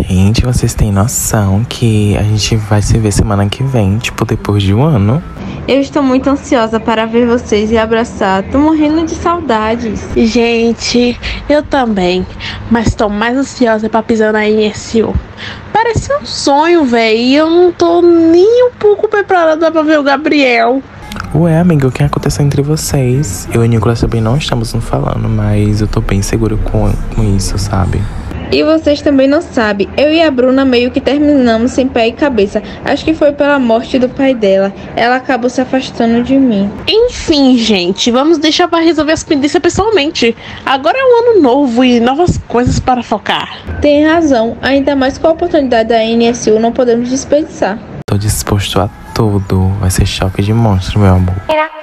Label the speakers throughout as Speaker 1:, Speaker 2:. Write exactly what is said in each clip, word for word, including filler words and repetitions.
Speaker 1: Gente, vocês têm noção que a gente vai se ver semana que vem, tipo, depois de um ano?
Speaker 2: Eu estou muito ansiosa para ver vocês e abraçar. Tô morrendo de saudades.
Speaker 3: Gente, eu também. Mas tô mais ansiosa pra pisar na N S U. Parece um sonho, véi. E eu não tô nem um pouco preparada pra ver o Gabriel.
Speaker 1: Ué, amiga, o que aconteceu entre vocês? Eu e o Nicolas também não estamos nos falando, mas eu tô bem seguro com, com isso, sabe?
Speaker 2: E vocês também não sabem, eu e a Bruna meio que terminamos sem pé e cabeça. Acho que foi pela morte do pai dela. Ela acabou se afastando de mim.
Speaker 3: Enfim, gente, vamos deixar pra resolver as pendências pessoalmente. Agora é um ano novo e novas coisas para focar.
Speaker 2: Tem razão, ainda mais com a oportunidade da N S U não podemos desperdiçar.
Speaker 1: Tô disposto a tudo. Vai ser choque de monstro, meu amor.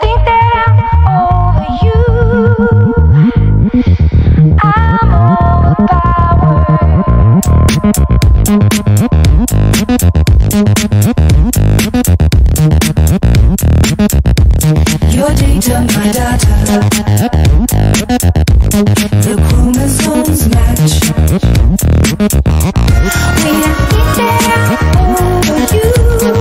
Speaker 4: Your data, my data. The chromosomes match. We have been there over you.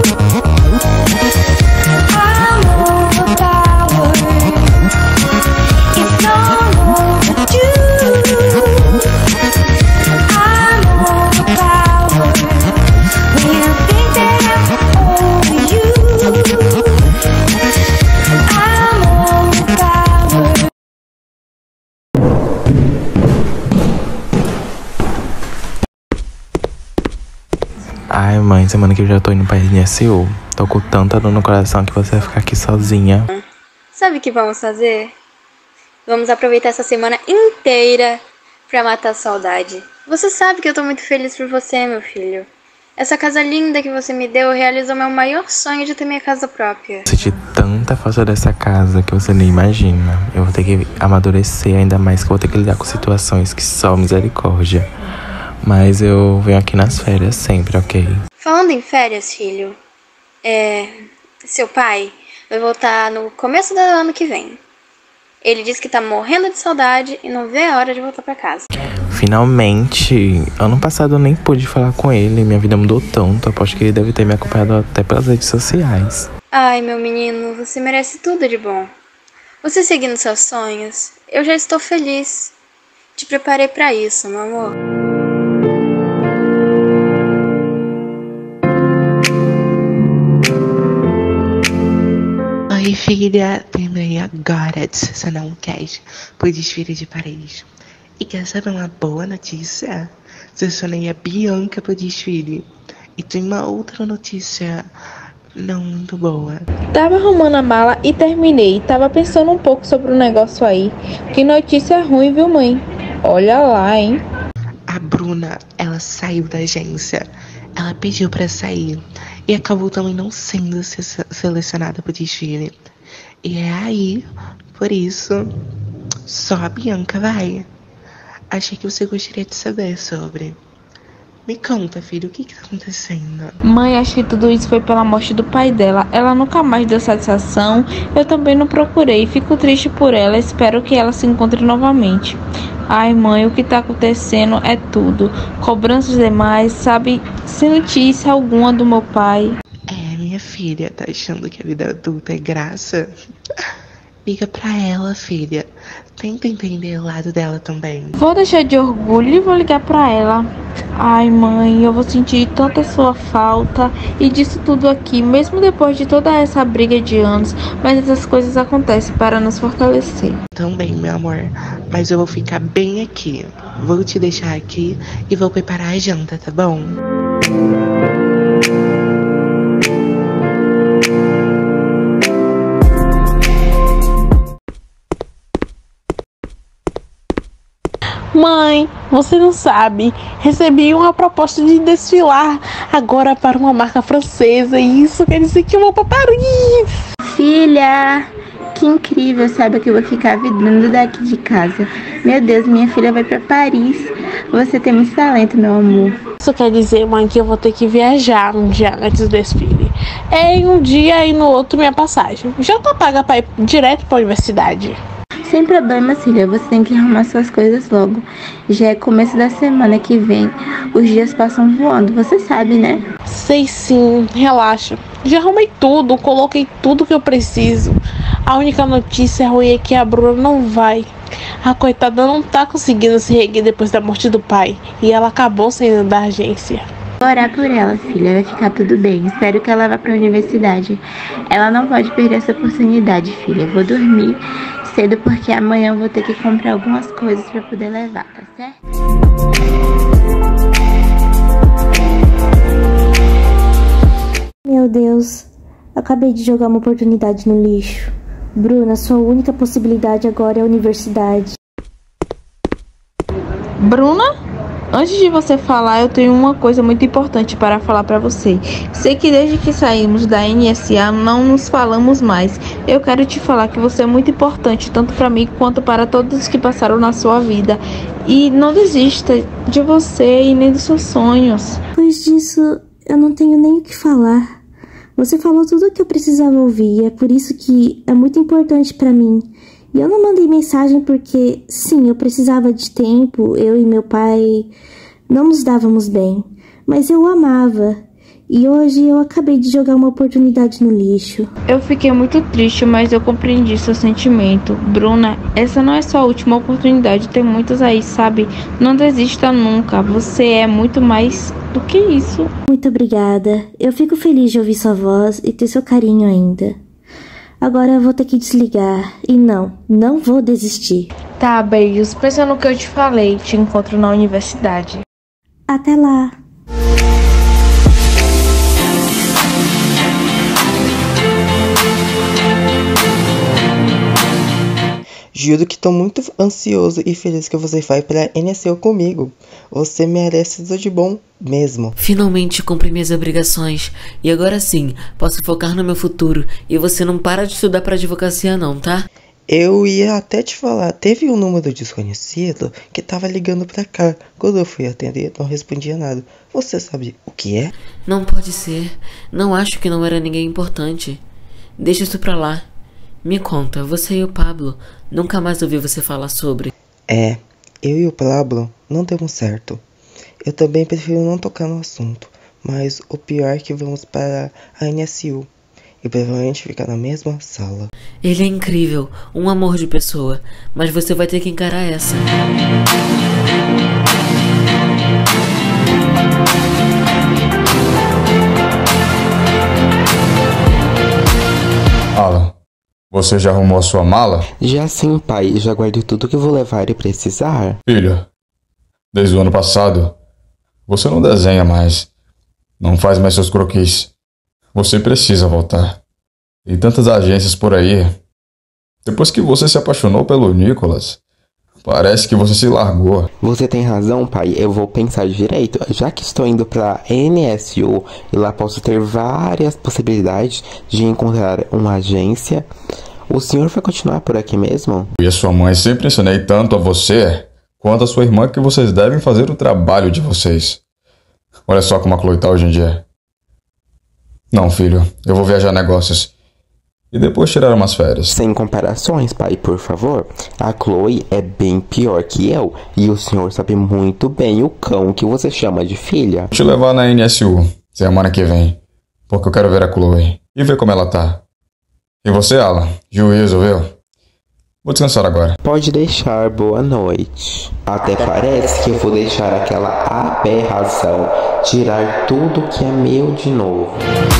Speaker 4: I'm overpowered. It's long overdue. I'm overpowered. We have been there over you.
Speaker 1: Ai, mãe, semana que eu já tô indo pra N S U. Tô com tanta dor no coração que você vai ficar aqui sozinha.
Speaker 5: Sabe o que vamos fazer? Vamos aproveitar essa semana inteira pra matar a saudade. Você sabe que eu tô muito feliz por você, meu filho. Essa casa linda que você me deu realizou meu maior sonho de ter minha casa própria.
Speaker 1: Senti tanta falta dessa casa que você nem imagina. Eu vou ter que amadurecer, ainda mais que eu vou ter que lidar com situações que só misericórdia. Mas eu venho aqui nas férias sempre, ok?
Speaker 5: Falando em férias, filho, é... seu pai vai voltar no começo do ano que vem. Ele disse que tá morrendo de saudade e não vê a hora de voltar pra casa.
Speaker 1: Finalmente! Ano passado eu nem pude falar com ele, minha vida mudou tanto. Aposto que ele deve ter me acompanhado até pelas redes sociais.
Speaker 5: Ai, meu menino, você merece tudo de bom. Você seguindo seus sonhos, eu já estou feliz. Te preparei pra isso, meu amor.
Speaker 6: Oi, filha, lembrei agora de você não quer pro desfile de Paris. E quer saber uma boa notícia? Selecionei a Bianca pro desfile. E tem uma outra notícia não muito boa.
Speaker 2: Tava arrumando a mala e terminei. Tava pensando um pouco sobre o negócio aí. Que notícia ruim, viu, mãe? Olha lá, hein?
Speaker 6: A Bruna, ela saiu da agência. Ela pediu pra sair. E acabou também não sendo se- selecionada pro desfile. E é aí, por isso, só a Bianca vai. Achei que você gostaria de saber sobre. Me conta, filho, o que que tá acontecendo?
Speaker 2: Mãe, acho que tudo isso foi pela morte do pai dela. Ela nunca mais deu satisfação. Eu também não procurei. Fico triste por ela. Espero que ela se encontre novamente. Ai, mãe, o que tá acontecendo é tudo. Cobranças demais, sabe? Sem notícia alguma do meu pai.
Speaker 6: É, minha filha, tá achando que a vida adulta é graça? Liga pra ela, filha. Tenta entender o lado dela também.
Speaker 2: Vou deixar de orgulho e vou ligar pra ela. Ai, mãe, eu vou sentir tanta sua falta e disso tudo aqui, mesmo depois de toda essa briga de anos. Mas essas coisas acontecem para nos fortalecer.
Speaker 6: Também, meu amor. Mas eu vou ficar bem aqui. Vou te deixar aqui e vou preparar a janta, tá bom?
Speaker 3: Mãe, você não sabe, recebi uma proposta de desfilar agora para uma marca francesa e isso quer dizer que eu vou para Paris.
Speaker 7: Filha, que incrível, sabe que eu vou ficar vibrando daqui de casa. Meu Deus, minha filha vai para Paris. Você tem muito talento, meu amor.
Speaker 3: Isso quer dizer, mãe, que eu vou ter que viajar um dia antes do desfile. É em um dia e no outro minha passagem. Já tá paga para ir direto para a universidade.
Speaker 7: Sem problema, filha, você tem que arrumar suas coisas logo. Já é começo da semana que vem, os dias passam voando, você sabe, né?
Speaker 3: Sei sim, relaxa. Já arrumei tudo, coloquei tudo que eu preciso. A única notícia ruim é que a Bruna não vai. A coitada não tá conseguindo se reerguer depois da morte do pai. E ela acabou saindo da agência.
Speaker 7: Vou orar por ela, filha, vai ficar tudo bem. Espero que ela vá pra universidade. Ela não pode perder essa oportunidade, filha. Vou dormir cedo porque amanhã eu vou ter que comprar algumas coisas pra poder levar, tá certo?
Speaker 8: Meu Deus, acabei de jogar uma oportunidade no lixo. Bruna, sua única possibilidade agora é a universidade.
Speaker 2: Bruna? Antes de você falar, eu tenho uma coisa muito importante para falar para você. Sei que desde que saímos da N S A não nos falamos mais. Eu quero te falar que você é muito importante, tanto para mim quanto para todos que passaram na sua vida. E não desista de você e nem dos seus sonhos.
Speaker 8: Depois disso, eu não tenho nem o que falar. Você falou tudo o que eu precisava ouvir, e é por isso que é muito importante para mim. E eu não mandei mensagem porque, sim, eu precisava de tempo, eu e meu pai não nos dávamos bem, mas eu o amava. E hoje eu acabei de jogar uma oportunidade no lixo.
Speaker 2: Eu fiquei muito triste, mas eu compreendi seu sentimento. Bruna, essa não é sua última oportunidade, tem muitas aí, sabe? Não desista nunca, você é muito mais do que isso.
Speaker 8: Muito obrigada, eu fico feliz de ouvir sua voz e ter seu carinho ainda. Agora eu vou ter que desligar. E não, não vou desistir.
Speaker 2: Tá, beijos. Pensa no que eu te falei. Te encontro na universidade.
Speaker 8: Até lá.
Speaker 6: Juro que tô muito ansioso e feliz que você vai pra N S U comigo. Você merece tudo de bom mesmo.
Speaker 9: Finalmente cumpri minhas obrigações. E agora sim, posso focar no meu futuro. E você não para de estudar pra advocacia não, tá?
Speaker 6: Eu ia até te falar, teve um número desconhecido que tava ligando pra cá. Quando eu fui atender, não respondia nada. Você sabe o que é?
Speaker 9: Não pode ser. Não acho que não era ninguém importante. Deixa isso pra lá. Me conta, você e o Pablo, nunca mais ouvi você falar sobre.
Speaker 6: É, eu e o Pablo não demos certo. Eu também prefiro não tocar no assunto, mas o pior é que vamos para a N S U e provavelmente ficar na mesma sala.
Speaker 9: Ele é incrível, um amor de pessoa, mas você vai ter que encarar essa.
Speaker 10: Alan, você já arrumou a sua mala?
Speaker 6: Já sim, pai. Já guardei tudo que vou levar e precisar.
Speaker 10: Filha, desde o ano passado, você não desenha mais. Não faz mais seus croquis. Você precisa voltar. Tem tantas agências por aí. Depois que você se apaixonou pelo Nicholas, parece que você se largou.
Speaker 6: Você tem razão, pai. Eu vou pensar direito. Já que estou indo pra N S U e lá posso ter várias possibilidades de encontrar uma agência, o senhor vai continuar por aqui mesmo?
Speaker 10: E a sua mãe sempre ensinei tanto a você quanto a sua irmã que vocês devem fazer o trabalho de vocês. Olha só como a Chloe tá hoje em dia. Não, filho. Eu vou viajar negócios. E depois tirar umas férias.
Speaker 6: Sem comparações, pai, por favor. A Chloe é bem pior que eu. E o senhor sabe muito bem o cão que você chama de filha.
Speaker 10: Vou te levar na N S U semana que vem. Porque eu quero ver a Chloe. E ver como ela tá. E você, Alan? Juízo, viu? Vou descansar agora.
Speaker 6: Pode deixar, boa noite. Até parece que eu vou deixar aquela aberração tirar tudo que é meu de novo.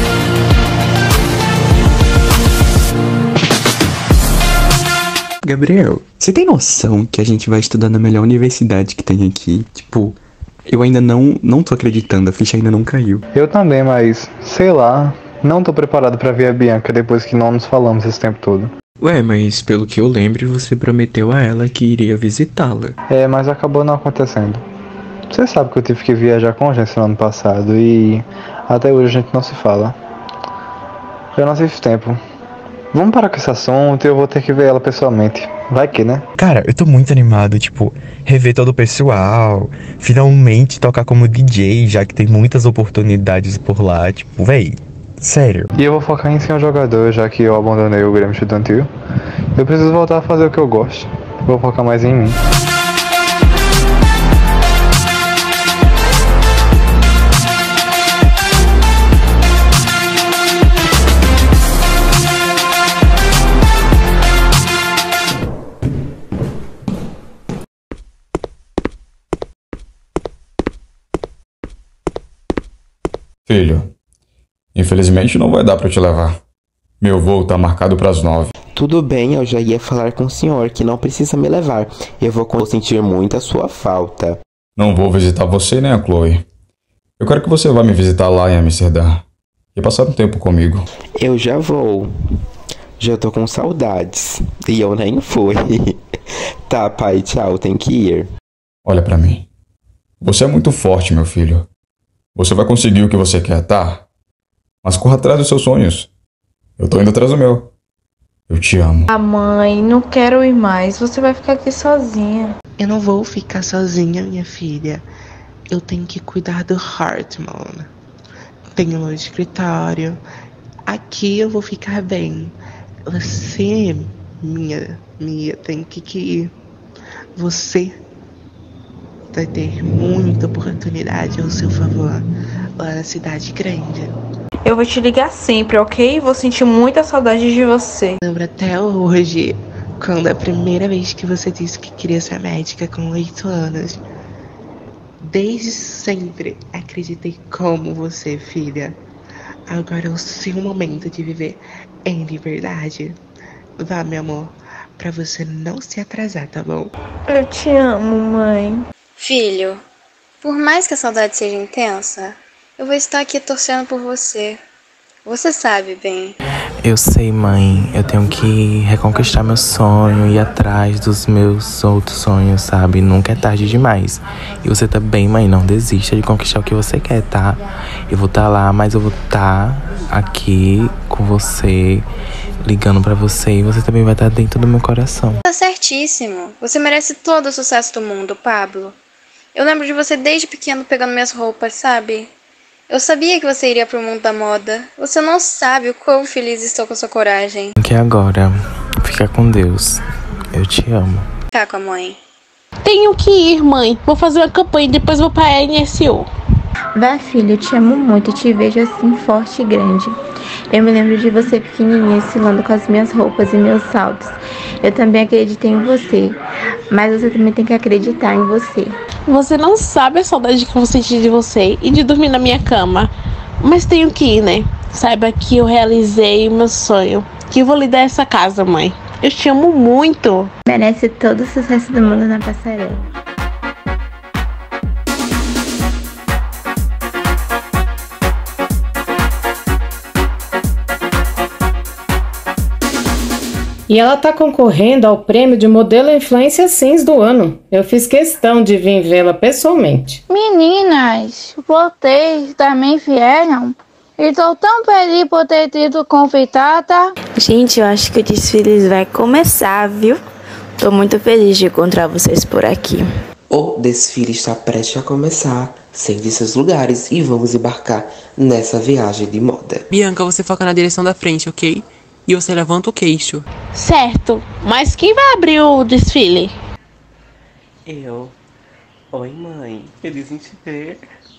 Speaker 11: Gabriel, você tem noção que a gente vai estudar na melhor universidade que tem aqui? Tipo, eu ainda não, não tô acreditando, a ficha ainda não caiu.
Speaker 12: Eu também, mas, sei lá, não tô preparado pra ver a Bianca depois que não nos falamos esse tempo todo.
Speaker 11: Ué, mas pelo que eu lembro, você prometeu a ela que iria visitá-la.
Speaker 12: É, mas acabou não acontecendo. Você sabe que eu tive que viajar com a agência no ano passado e até hoje a gente não se fala. Eu não tive tempo. Vamos parar com esse assunto e eu vou ter que ver ela pessoalmente. Vai que, né?
Speaker 13: Cara, eu tô muito animado, tipo, rever todo o pessoal, finalmente tocar como D J, já que tem muitas oportunidades por lá, tipo, véi, Sério.
Speaker 12: E eu vou focar em ser um jogador, já que eu abandonei o Grêmio Estudantil. Eu preciso voltar a fazer o que eu gosto. Vou focar mais em mim.
Speaker 10: Filho, infelizmente não vai dar pra eu te levar. Meu voo tá marcado pras nove.
Speaker 14: Tudo bem, eu já ia falar com o senhor que não precisa me levar. Eu vou sentir muito a sua falta.
Speaker 10: Não vou visitar você nem a Chloe. Eu quero que você vá me visitar lá em Amsterdã e passar um tempo comigo.
Speaker 14: Eu já vou. Já tô com saudades. E eu nem fui. Tá, pai, tchau, tem que ir.
Speaker 10: Olha pra mim. Você é muito forte, meu filho. Você vai conseguir o que você quer, tá? Mas corra atrás dos seus sonhos. Eu tô indo atrás do meu. Eu te amo.
Speaker 2: Ah, mãe, não quero ir mais. Você vai ficar aqui sozinha.
Speaker 6: Eu não vou ficar sozinha, minha filha. Eu tenho que cuidar do Hartman. Tenho meu escritório. Aqui eu vou ficar bem. Você, minha, minha, tem que ir. Você vai ter muita oportunidade ao seu favor lá na cidade grande.
Speaker 2: Eu vou te ligar sempre, ok? Vou sentir muita saudade de você.
Speaker 6: Lembro até hoje, quando a primeira vez que você disse que queria ser médica com oito anos. Desde sempre acreditei como você, filha. Agora é o seu momento de viver em liberdade. Vá, meu amor, pra você não se atrasar, tá bom?
Speaker 2: Eu te amo, mãe.
Speaker 5: Filho, por mais que a saudade seja intensa, eu vou estar aqui torcendo por você. Você sabe bem.
Speaker 1: Eu sei, mãe. Eu tenho que reconquistar meu sonho, ir atrás dos meus outros sonhos, sabe? Nunca é tarde demais. E você também, mãe, não desista de conquistar o que você quer, tá? Eu vou estar lá, mas eu vou estar aqui com você, ligando pra você. E você também vai estar dentro do meu coração.
Speaker 5: Tá certíssimo. Você merece todo o sucesso do mundo, Pablo. Eu lembro de você desde pequeno pegando minhas roupas, sabe? Eu sabia que você iria pro mundo da moda. Você não sabe o quão feliz estou com a sua coragem.
Speaker 1: Que agora, fica com Deus. Eu te amo.
Speaker 5: Ficar com a mãe.
Speaker 3: Tenho que ir, mãe. Vou fazer uma campanha e depois vou pra N S O.
Speaker 7: Vá, filho, eu te amo muito e te vejo assim forte e grande. Eu me lembro de você pequenininha desfilando com as minhas roupas e meus saltos. Eu também acreditei em você, mas você também tem que acreditar em você.
Speaker 3: Você não sabe a saudade que eu vou sentir de você e de dormir na minha cama. Mas tenho que ir, né? Saiba que eu realizei o meu sonho, que eu vou lhe dar essa casa, mãe. Eu te amo muito.
Speaker 7: Merece todo o sucesso do mundo na passarela.
Speaker 15: E ela tá concorrendo ao prêmio de modelo influência Sims do ano. Eu fiz questão de vir vê-la pessoalmente.
Speaker 16: Meninas, vocês também vieram? Estou tão feliz por ter tido convidada.
Speaker 17: Gente, eu acho que o desfile vai começar, viu? Tô muito feliz de encontrar vocês por aqui.
Speaker 14: O desfile está prestes a começar. Sente seus lugares e vamos embarcar nessa viagem de moda.
Speaker 18: Bianca, você foca na direção da frente, ok? E você levanta o queixo.
Speaker 3: Certo, mas quem vai abrir o desfile?
Speaker 14: Eu. Oi, mãe. Feliz em te ver.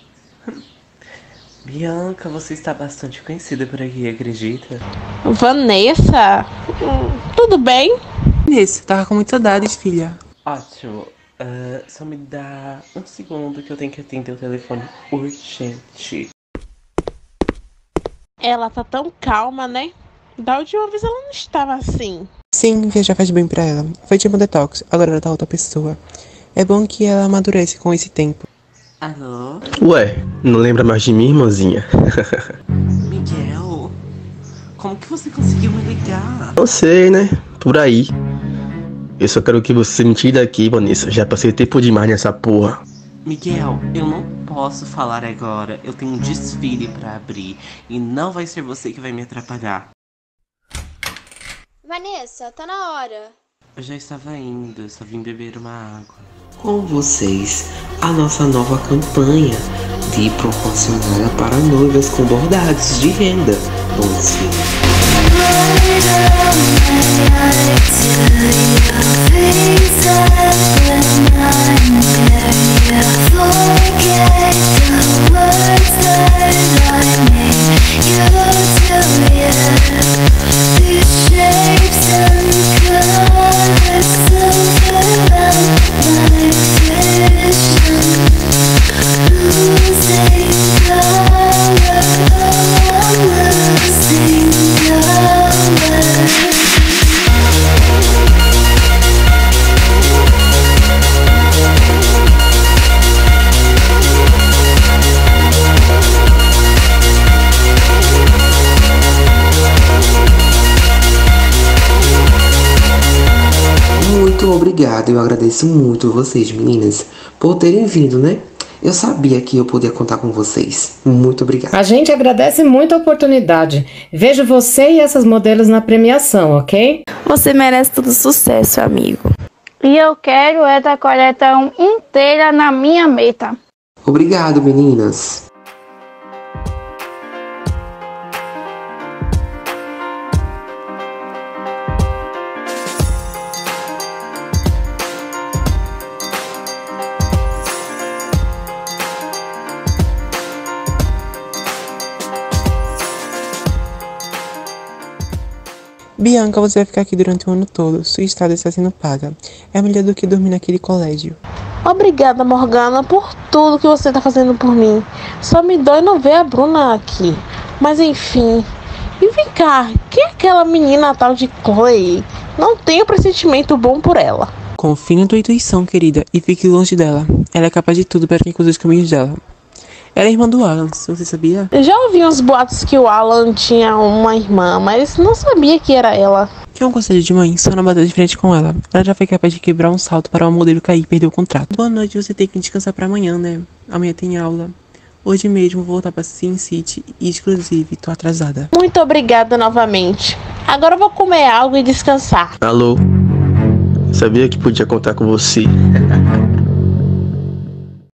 Speaker 14: Bianca, você está bastante conhecida por aqui, acredita?
Speaker 3: Vanessa? Hum, tudo bem?
Speaker 18: Vanessa, tava com muita saudades, filha.
Speaker 14: Ótimo. Uh, só me dá um segundo que eu tenho que atender o telefone urgente.
Speaker 3: Ela tá tão calma, né? Da última vez ela não estava assim.
Speaker 18: Sim, viajar faz bem pra ela. Foi tipo um detox, agora ela tá outra pessoa. É bom que ela amadurece com esse tempo.
Speaker 14: Alô?
Speaker 19: Ué, não lembra mais de mim, irmãzinha?
Speaker 14: Miguel, como que você conseguiu me ligar?
Speaker 19: Não sei, né? Por aí. Eu só quero que você me tire daqui, Vanessa. Já passei tempo demais nessa porra.
Speaker 14: Miguel, eu não posso falar agora. Eu tenho um desfile pra abrir. E não vai ser você que vai me atrapalhar.
Speaker 5: Vanessa, tá na hora.
Speaker 14: Eu já estava indo, só vim beber uma água. Com vocês, a nossa nova campanha.
Speaker 6: de proporcionar para noivas com bordados de renda. Bom desfile. Muito obrigado, eu agradeço muito vocês, meninas, por terem vindo, né? Eu sabia que eu podia contar com vocês. Muito obrigado.
Speaker 15: A gente agradece muito a oportunidade. Vejo você e essas modelos na premiação, ok?
Speaker 17: Você merece todo sucesso, amigo.
Speaker 16: E eu quero essa coleção inteira na minha meta.
Speaker 6: Obrigado, meninas.
Speaker 18: Bianca, você vai ficar aqui durante o ano todo. Sua estada está sendo paga. É melhor do que dormir naquele colégio.
Speaker 3: Obrigada, Morgana, por tudo que você tá fazendo por mim. Só me dói não ver a Bruna aqui. Mas enfim. E vem cá, quem é aquela menina tal de Chloe? Não tenho pressentimento bom por ela.
Speaker 18: Confie na tua intuição, querida, e fique longe dela. Ela é capaz de tudo para quem cruza os caminhos dela. Ela é irmã do Alan, você sabia?
Speaker 3: Eu já ouvi uns boatos que o Alan tinha uma irmã, mas não sabia que era ela.
Speaker 18: Que é um conselho de mãe, só não bater de frente com ela. Ela já foi capaz de quebrar um salto para o modelo cair e perder o contrato. Boa noite, você tem que descansar para amanhã, né? Amanhã tem aula. Hoje mesmo vou voltar para Sin City e, inclusive, tô atrasada.
Speaker 3: Muito obrigada novamente. Agora eu vou comer algo e descansar.
Speaker 19: Alô? Sabia que podia contar com você.